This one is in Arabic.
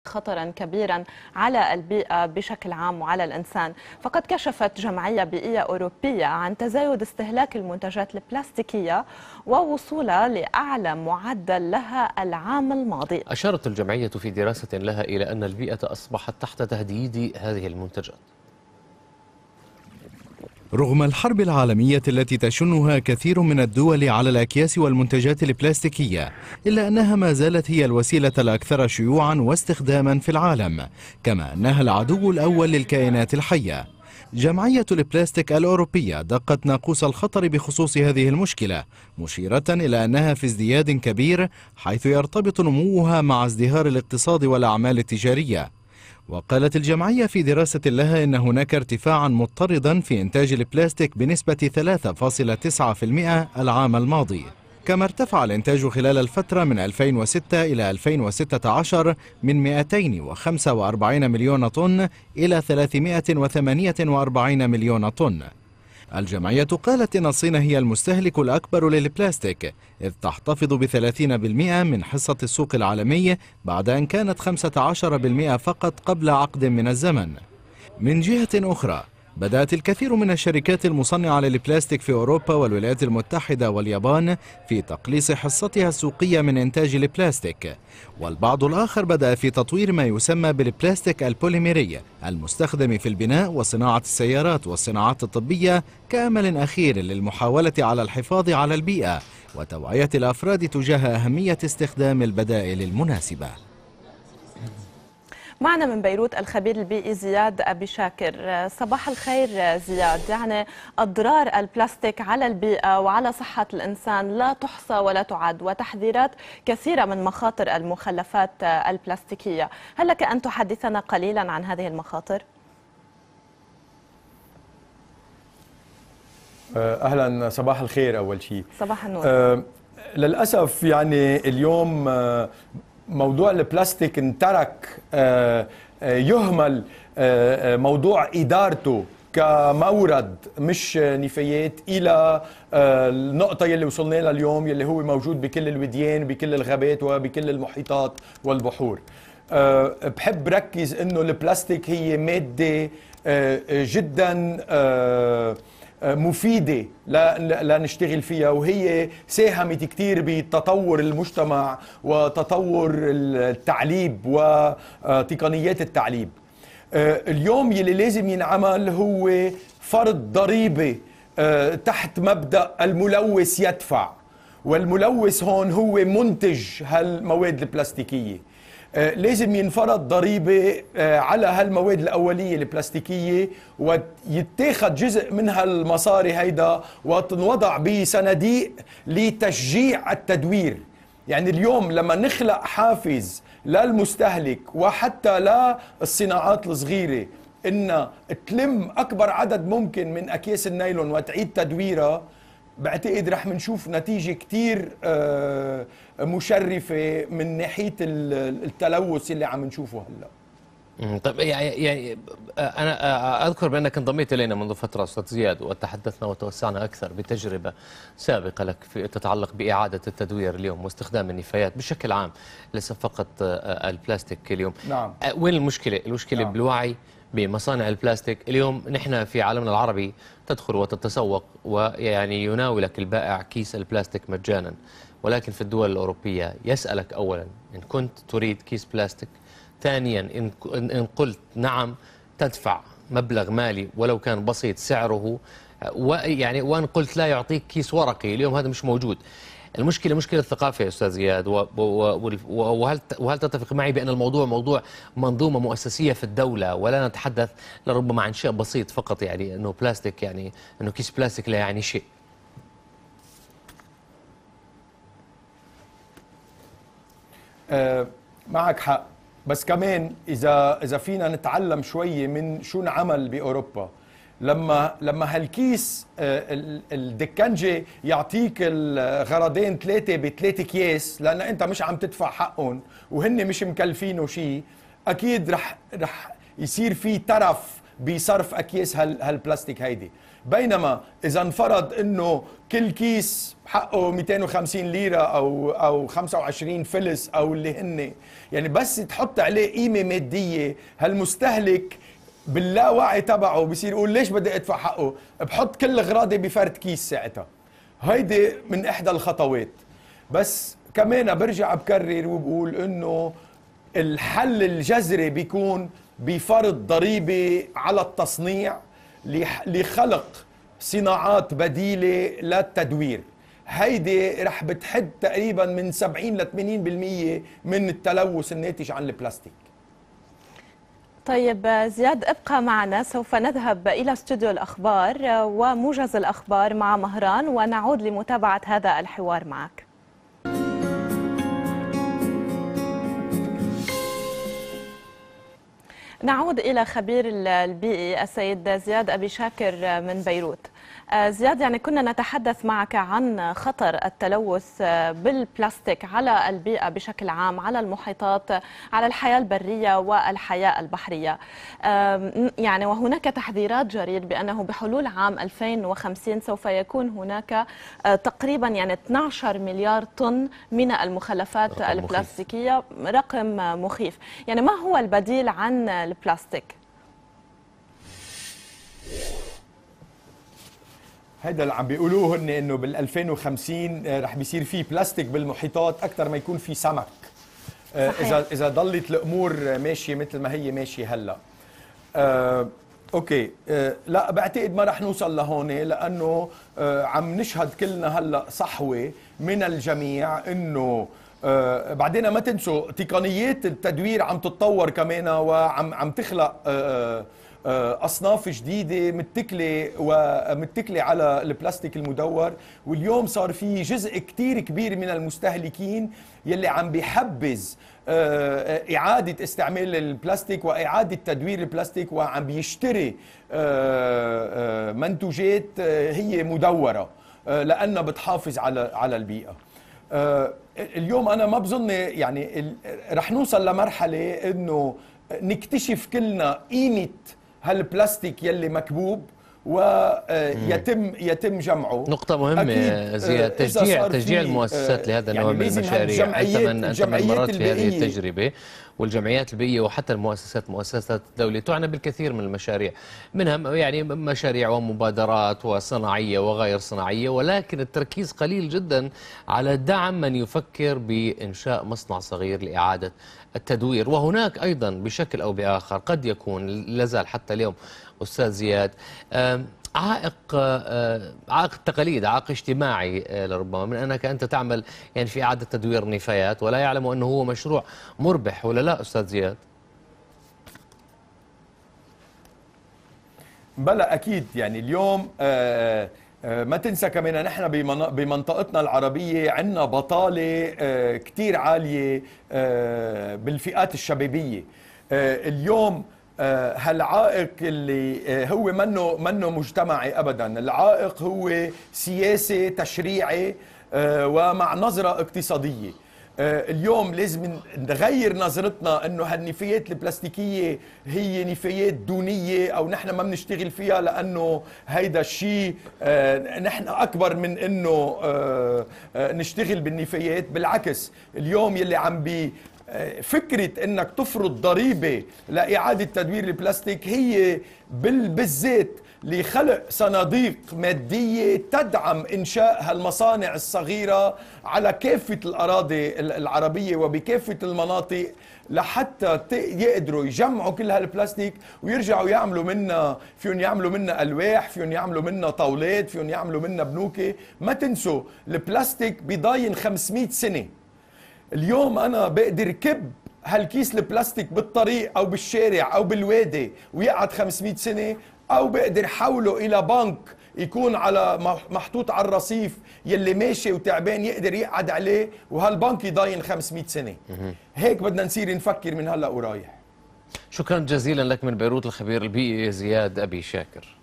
خطرا كبيرا على البيئة بشكل عام وعلى الإنسان. فقد كشفت جمعية بيئية أوروبية عن تزايد استهلاك المنتجات البلاستيكية ووصولها لأعلى معدل لها العام الماضي. أشارت الجمعية في دراسة لها إلى أن البيئة أصبحت تحت تهديد هذه المنتجات. رغم الحرب العالمية التي تشنها كثير من الدول على الأكياس والمنتجات البلاستيكية، إلا أنها ما زالت هي الوسيلة الأكثر شيوعا واستخداما في العالم، كما أنها العدو الأول للكائنات الحية. جمعية البلاستيك الأوروبية دقت ناقوس الخطر بخصوص هذه المشكلة، مشيرة إلى أنها في ازدياد كبير، حيث يرتبط نموها مع ازدهار الاقتصاد والأعمال التجارية. وقالت الجمعية في دراسة لها إن هناك ارتفاعا مضطردا في إنتاج البلاستيك بنسبة 3.9% العام الماضي، كما ارتفع الإنتاج خلال الفترة من 2006 إلى 2016 من 245 مليون طن إلى 348 مليون طن. الجمعية قالت إن الصين هي المستهلك الأكبر للبلاستيك، إذ تحتفظ ب30% من حصة السوق العالمي بعد أن كانت 15% فقط قبل عقد من الزمن. من جهة أخرى، بدأت الكثير من الشركات المصنعة للبلاستيك في أوروبا والولايات المتحدة واليابان في تقليص حصتها السوقية من إنتاج البلاستيك، والبعض الآخر بدأ في تطوير ما يسمى بالبلاستيك البوليميري المستخدم في البناء وصناعة السيارات والصناعات الطبية كأمل أخير للمحاولة على الحفاظ على البيئة وتوعية الأفراد تجاه أهمية استخدام البدائل المناسبة. معنا من بيروت الخبير البيئي زياد أبيشاكر. صباح الخير زياد. يعني أضرار البلاستيك على البيئة وعلى صحة الإنسان لا تحصى ولا تعد، وتحذيرات كثيرة من مخاطر المخلفات البلاستيكية. هل لك أن تحدثنا قليلا عن هذه المخاطر؟ أهلا، صباح الخير. أول شيء صباح النور. للأسف يعني اليوم موضوع البلاستيك انترك يهمل موضوع إدارته كمورد مش نفايات إلى النقطة يلي وصلنا لها اليوم، يلي هو موجود بكل الوديان بكل الغابات وبكل المحيطات والبحور. بحب ركز إنه البلاستيك هي مادة جدا مفيدة لا نشتغل فيها، وهي ساهمت كتير بتطور المجتمع وتطور التعليم وتقنيات التعليم. اليوم يلي لازم ينعمل هو فرض ضريبة تحت مبدأ الملوث يدفع، والملوث هون هو منتج هالمواد البلاستيكية. لازم ينفرض ضريبة على هالمواد الأولية البلاستيكية، ويتاخد جزء من هالمصاري هيدا وتنوضع بصناديق لتشجيع التدوير. يعني اليوم لما نخلق حافز للمستهلك وحتى للصناعات الصغيرة إن تلم أكبر عدد ممكن من أكياس النايلون وتعيد تدويرها، بعتقد رح منشوف نتيجة كتير مشرفة من ناحية التلوث اللي عم نشوفه هلا. طيب يعني انا اذكر بانك انضميت الينا منذ فتره استاذ زياد، وتحدثنا وتوسعنا اكثر بتجربه سابقه لك في تتعلق باعاده التدوير اليوم واستخدام النفايات بشكل عام، ليس فقط البلاستيك اليوم. نعم. وين المشكله؟ المشكله نعم. بالوعي بمصانع البلاستيك. اليوم نحن في عالمنا العربي تدخل وتتسوق ويعني يناولك البائع كيس البلاستيك مجانا، ولكن في الدول الأوروبية يسألك أولا إن كنت تريد كيس بلاستيك، ثانيا إن قلت نعم تدفع مبلغ مالي ولو كان بسيط سعره، وإن قلت لا يعطيك كيس ورقي. اليوم هذا مش موجود. المشكلة مشكلة ثقافة يا أستاذ زياد، وهل تتفق معي بأن الموضوع موضوع منظومة مؤسسية في الدولة، ولا نتحدث لربما عن شيء بسيط فقط، يعني أنه بلاستيك، يعني أنه كيس بلاستيك لا يعني شيء؟ معك حق، بس كمان إذا فينا نتعلم شوية من شو انعمل بأوروبا. لما هالكيس الدكنجي يعطيك الغرضين ثلاثة ب3 أكياس، لأن أنت مش عم تدفع حقهم وهن مش مكلفينه شيء، أكيد رح يصير في ترف بصرف أكياس هالبلاستيك هيدي. بينما اذا انفرض انه كل كيس حقه 250 ليره او 25 فلس او اللي هن، يعني بس تحط عليه قيمه ماديه، هالمستهلك باللاوعي تبعه بصير يقول ليش بدي ادفع حقه؟ بحط كل اغراضي بفرد كيس ساعتها. هيدي من احدى الخطوات. بس كمان برجع بكرر وبقول انه الحل الجذري بيكون بفرض ضريبه على التصنيع لخلق صناعات بديله للتدوير. هيدي رح بتحد تقريبا من 70 ل 80% من التلوث الناتج عن البلاستيك. طيب زياد، ابقى معنا، سوف نذهب إلى استوديو الأخبار وموجز الأخبار مع مهران ونعود لمتابعة هذا الحوار معك. نعود إلى خبير البيئي السيد زياد أبيشاكر من بيروت. زياد، يعني كنا نتحدث معك عن خطر التلوث بالبلاستيك على البيئة بشكل عام، على المحيطات، على الحياة البرية والحياة البحرية. يعني وهناك تحذيرات جرير بأنه بحلول عام 2050 سوف يكون هناك تقريبا يعني 12 مليار طن من المخلفات البلاستيكية. رقم مخيف. يعني ما هو البديل عن البلاستيك؟ هذا اللي عم بيقولوه هن انه بال 2050 رح بيصير في بلاستيك بالمحيطات اكثر ما يكون في سمك. اذا ضلت الامور ماشيه مثل ما هي ماشيه هلا. اوكي. لا بعتقد ما رح نوصل لهون، لانه عم نشهد كلنا هلا صحوه من الجميع انه بعدين ما تنسوا تقنيات التدوير عم تتطور كمان وعم تخلق أصناف جديدة متكلة على البلاستيك المدور. واليوم صار في جزء كتير كبير من المستهلكين يلي عم بيحبذ إعادة استعمال البلاستيك وإعادة تدوير البلاستيك، وعم بيشتري منتوجات هي مدورة لأنها بتحافظ على البيئة. اليوم أنا ما بظن يعني رح نوصل لمرحلة إنه نكتشف كلنا قيمة هالبلاستيك يلي مكبوب ويتم جمعه. نقطة مهمة زياد، تشجيع المؤسسات لهذا النوع من المشاريع. أنت من مرات في هذه التجربة، والجمعيات البيئية وحتى مؤسسات الدولة تعنى بالكثير من المشاريع، منها يعني مشاريع ومبادرات وصناعية وغير صناعية، ولكن التركيز قليل جدا على دعم من يفكر بإنشاء مصنع صغير لإعادة التدوير. وهناك أيضا بشكل أو بآخر قد يكون لازال حتى اليوم أستاذ زياد عائق التقاليد، عائق اجتماعي لربما، من أنك أنت تعمل يعني في إعادة تدوير نفايات ولا يعلم أنه هو مشروع مربح ولا لا أستاذ زياد؟ بلا أكيد. يعني اليوم ما تنسى كمان نحن بمنطقتنا العربية عندنا بطالة كتير عالية بالفئات الشبابية. اليوم هالعائق اللي هو منه مجتمعي أبدا، العائق هو سياسي تشريعي ومع نظرة اقتصادية. اليوم لازم نغير نظرتنا انه هالنفايات البلاستيكيه هي نفايات دونيه او نحن ما بنشتغل فيها لانه هيدا الشيء نحن اكبر من انه نشتغل بالنفايات. بالعكس اليوم يلي عم فكرة انك تفرض ضريبة لإعادة تدوير البلاستيك هي بالذات لخلق صناديق مادية تدعم إنشاء هالمصانع الصغيرة على كافة الأراضي العربية وبكافة المناطق، لحتى يقدروا يجمعوا كل هالبلاستيك ويرجعوا يعملوا منها، فيهم يعملوا منها ألواح، فيهم يعملوا منها طاولات، فيهم يعملوا منها بنوكة. ما تنسوا البلاستيك بيضاين 500 سنة. اليوم أنا بقدر كب هالكيس البلاستيك بالطريق أو بالشارع أو بالوادي ويقعد 500 سنة، أو بقدر حوله إلى بنك يكون على محطوط على الرصيف يلي ماشي وتعبان يقدر يقعد عليه وهالبنك يضاين 500 سنة. هيك بدنا نصير نفكر من هلأ ورايح. شكرا جزيلا لك من بيروت الخبير البيئي زياد أبيشاكر.